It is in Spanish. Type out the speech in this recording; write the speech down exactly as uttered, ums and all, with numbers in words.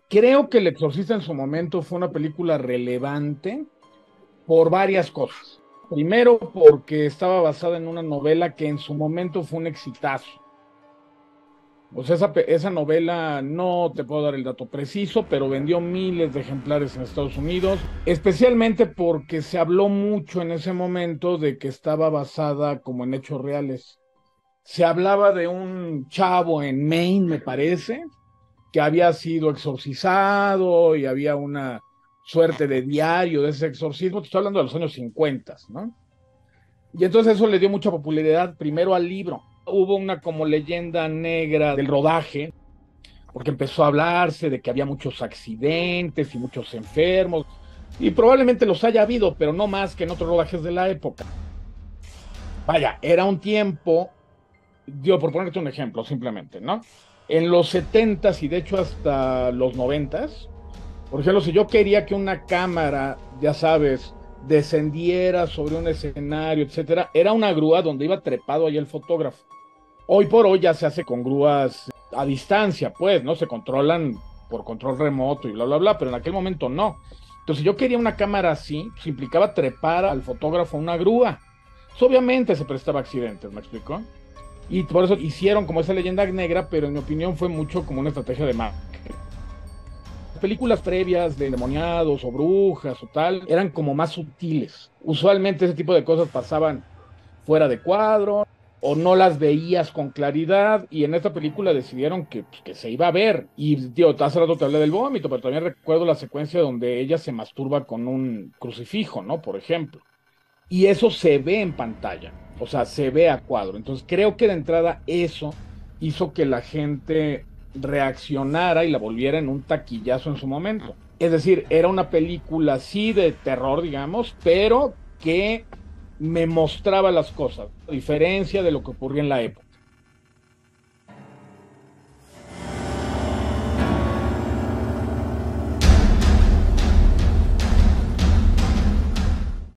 Creo que El Exorcista en su momento fue una película relevante por varias cosas. Primero, porque estaba basada en una novela que en su momento fue un exitazo. O sea, esa, pe- esa novela no te puedo dar el dato preciso, pero vendió miles de ejemplares en Estados Unidos, especialmente porque se habló mucho en ese momento de que estaba basada como en hechos reales. Se hablaba de un chavo en Maine, me parece, que había sido exorcizado y había una suerte de diario de ese exorcismo. Te estoy hablando de los años cincuenta, ¿no? Y entonces eso le dio mucha popularidad primero al libro. Hubo una como leyenda negra del rodaje, porque empezó a hablarse de que había muchos accidentes y muchos enfermos, y probablemente los haya habido, pero no más que en otros rodajes de la época. Vaya, era un tiempo, digo, por ponerte un ejemplo, simplemente, ¿no? En los setentas y de hecho hasta los noventas, por ejemplo, si yo quería que una cámara, ya sabes, descendiera sobre un escenario, etcétera, era una grúa donde iba trepado ahí el fotógrafo. Hoy por hoy ya se hace con grúas a distancia, pues, ¿no? Se controlan por control remoto y bla, bla, bla, pero en aquel momento no. Entonces, si yo quería una cámara así, pues implicaba trepar al fotógrafo a una grúa. Pues, obviamente se prestaba a accidentes, ¿me explico? Y por eso hicieron como esa leyenda negra, pero en mi opinión fue mucho como una estrategia de marketing. Películas previas de demoniados o brujas o tal eran como más sutiles. Usualmente ese tipo de cosas pasaban fuera de cuadro o no las veías con claridad y en esta película decidieron que, pues, que se iba a ver. Y tío, hace rato te hablé del vómito, pero también recuerdo la secuencia donde ella se masturba con un crucifijo, ¿no? Por ejemplo. Y eso se ve en pantalla, o sea, se ve a cuadro. Entonces creo que de entrada eso hizo que la gente reaccionara y la volviera en un taquillazo en su momento. Es decir, era una película sí de terror, digamos, pero que me mostraba las cosas, a diferencia de lo que ocurría en la época.